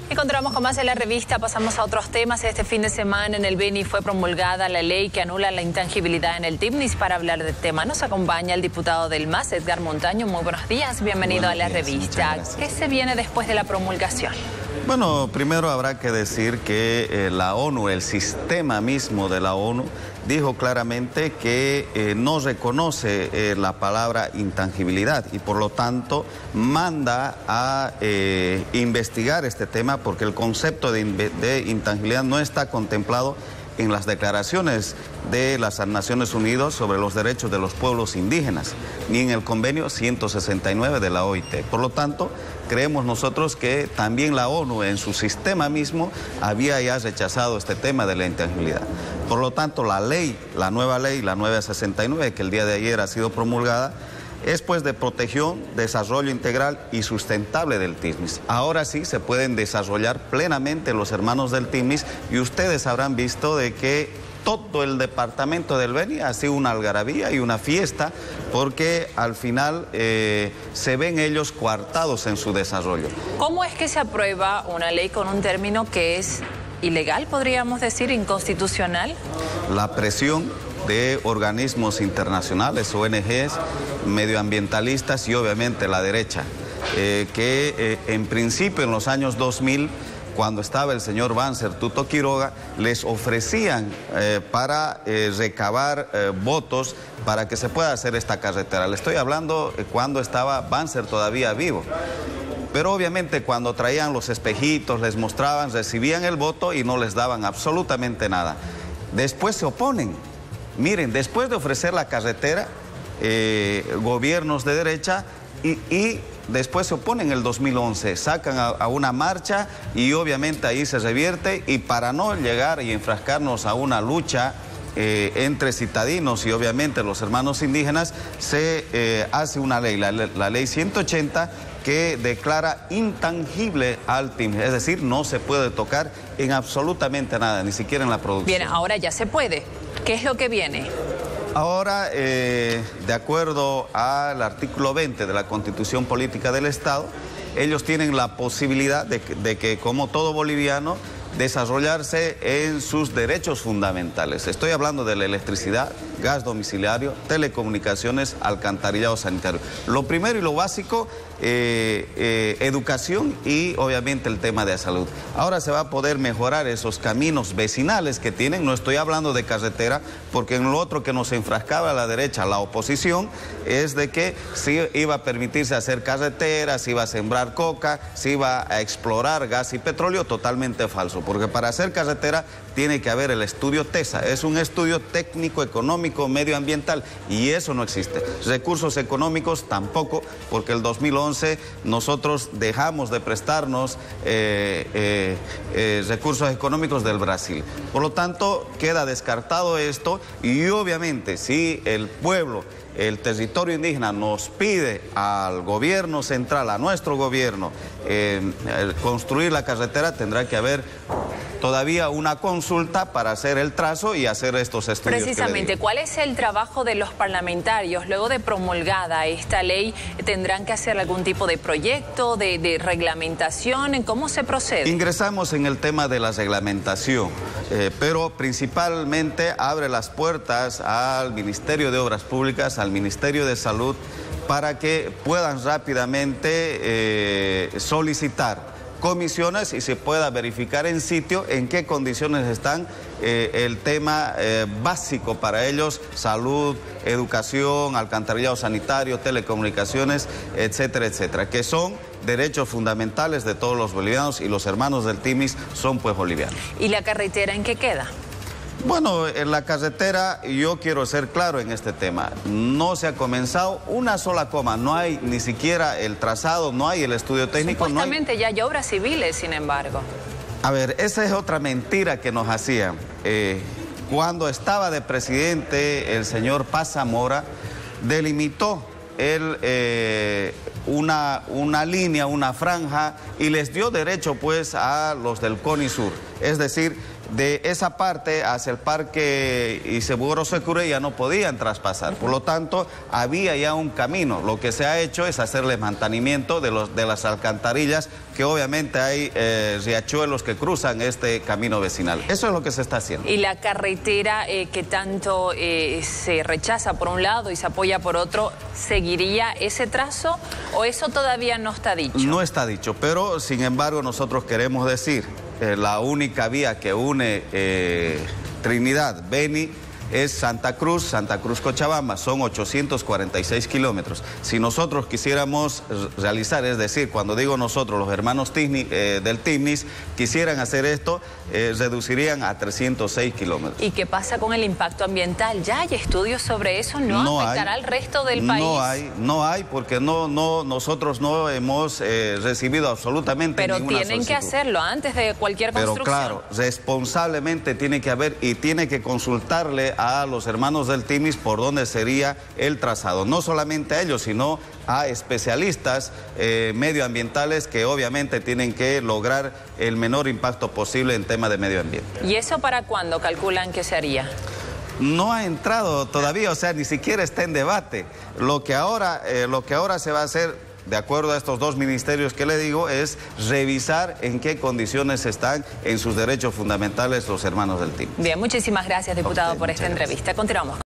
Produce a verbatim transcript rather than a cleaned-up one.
Encontramos con más en la revista, pasamos a otros temas. Este fin de semana en el Beni fue promulgada la ley que anula la intangibilidad en el TIMNIS. Para hablar del tema nos acompaña el diputado del M A S, Edgar Montaño. Muy buenos días, bienvenido buenos a la días, revista. ¿Qué se viene después de la promulgación? Bueno, primero habrá que decir que eh, la ONU, el sistema mismo de la ONU, dijo claramente que eh, no reconoce eh, la palabra intangibilidad y por lo tanto manda a eh, investigar este tema porque el concepto de, de intangibilidad no está contemplado en las declaraciones de las Naciones Unidas sobre los derechos de los pueblos indígenas, ni en el convenio ciento sesenta y nueve de la O I T. Por lo tanto, creemos nosotros que también la ONU en su sistema mismo había ya rechazado este tema de la intangibilidad. Por lo tanto, la ley, la nueva ley, la nueve sesenta y nueve, que el día de ayer ha sido promulgada, es pues de protección, desarrollo integral y sustentable del TIMNIS. Ahora sí se pueden desarrollar plenamente los hermanos del TIMNIS y ustedes habrán visto de que todo el departamento del Beni ha sido una algarabía y una fiesta porque al final eh, se ven ellos coartados en su desarrollo. ¿Cómo es que se aprueba una ley con un término que es ilegal, podríamos decir, inconstitucional? La presión de organismos internacionales, O N Ges, medioambientalistas y obviamente la derecha, eh, que eh, en principio en los años dos mil, cuando estaba el señor Banzer Tuto Quiroga, les ofrecían eh, para eh, recabar eh, votos para que se pueda hacer esta carretera. Le estoy hablando eh, cuando estaba Banzer todavía vivo. Pero obviamente cuando traían los espejitos, les mostraban, recibían el voto y no les daban absolutamente nada. Después se oponen. Miren, después de ofrecer la carretera, eh, gobiernos de derecha y, y después se oponen en el dos mil once, sacan a, a una marcha y obviamente ahí se revierte y para no llegar y enfrascarnos a una lucha eh, entre citadinos y obviamente los hermanos indígenas, se eh, hace una ley, la, la ley ciento ochenta, que declara intangible al TIMNIS, es decir, no se puede tocar en absolutamente nada, ni siquiera en la producción. Bien, ahora ya se puede. ¿Qué es lo que viene? Ahora, eh, de acuerdo al artículo veinte de la Constitución Política del Estado, ellos tienen la posibilidad de que, de que como todo boliviano, desarrollarse en sus derechos fundamentales. Estoy hablando de la electricidad, gas domiciliario, telecomunicaciones, alcantarillado sanitario. Lo primero y lo básico, eh, eh, educación y obviamente el tema de salud. Ahora se va a poder mejorar esos caminos vecinales que tienen, no estoy hablando de carretera, porque en lo otro que nos enfrascaba a la derecha, la oposición, es de que sí iba a permitirse hacer carreteras, se iba a sembrar coca, se iba a explorar gas y petróleo, totalmente falso, porque para hacer carretera tiene que haber el estudio TESA, es un estudio técnico, económico, medioambiental, y eso no existe. Recursos económicos tampoco, porque el dos mil once nosotros dejamos de prestarnos eh, eh, eh, recursos económicos del Brasil. Por lo tanto, queda descartado esto y obviamente si el pueblo, el territorio indígena nos pide al gobierno central, a nuestro gobierno, eh, construir la carretera, tendrá que haber todavía una consulta para hacer el trazo y hacer estos estudios. Precisamente, ¿cuál es el trabajo de los parlamentarios? Luego de promulgada esta ley, ¿tendrán que hacer algún tipo de proyecto, de, de reglamentación? ¿Cómo se procede? Ingresamos en el tema de la reglamentación, eh, pero principalmente abre las puertas al Ministerio de Obras Públicas, al Ministerio de Salud, para que puedan rápidamente eh, solicitar comisiones y se pueda verificar en sitio en qué condiciones están eh, el tema eh, básico para ellos, salud, educación, alcantarillado sanitario, telecomunicaciones, etcétera, etcétera, que son derechos fundamentales de todos los bolivianos y los hermanos del TIMNIS son pues bolivianos. ¿Y la carretera en qué queda? Bueno, en la carretera yo quiero ser claro en este tema, no se ha comenzado una sola coma, no hay ni siquiera el trazado, no hay el estudio técnico. Supuestamente no hay... ya hay obras civiles, sin embargo. A ver, esa es otra mentira que nos hacían. Eh, cuando estaba de presidente el señor Paz Zamora, delimitó él eh, una, una línea, una franja y les dio derecho pues a los del CONISUR, es decir, de esa parte hacia el parque Iseburo Secure ya no podían traspasar. Por lo tanto, había ya un camino. Lo que se ha hecho es hacerle mantenimiento de, los, de las alcantarillas, que obviamente hay eh, riachuelos que cruzan este camino vecinal. Eso es lo que se está haciendo. ¿Y la carretera eh, que tanto eh, se rechaza por un lado y se apoya por otro, seguiría ese trazo o eso todavía no está dicho? No está dicho, pero sin embargo nosotros queremos decir, eh, la única vía que une eh, Trinidad, Beni, es Santa Cruz, Santa Cruz Cochabamba, son ochocientos cuarenta y seis kilómetros. Si nosotros quisiéramos realizar, es decir, cuando digo nosotros, los hermanos Tisni, eh, del Timnis, quisieran hacer esto, eh, reducirían a trescientos seis kilómetros. ¿Y qué pasa con el impacto ambiental? ¿Ya hay estudios sobre eso? ¿No, no afectará hay, al resto del país? No hay, no hay, porque no, no, nosotros no hemos eh, recibido absolutamente Pero ninguna tienen solicitud. que hacerlo antes de cualquier construcción. Pero claro, responsablemente tiene que haber y tiene que consultarle a los hermanos del Timnis por dónde sería el trazado. No solamente a ellos, sino a especialistas eh, medioambientales que obviamente tienen que lograr el menor impacto posible en tema de medio ambiente. ¿Y eso para cuándo calculan que se haría? No ha entrado todavía, o sea, ni siquiera está en debate. Lo que ahora, eh, lo que ahora se va a hacer, de acuerdo a estos dos ministerios que le digo, es revisar en qué condiciones están en sus derechos fundamentales los hermanos del Timnis. Bien, muchísimas gracias, diputado, Okay, por esta gracias. entrevista. Continuamos.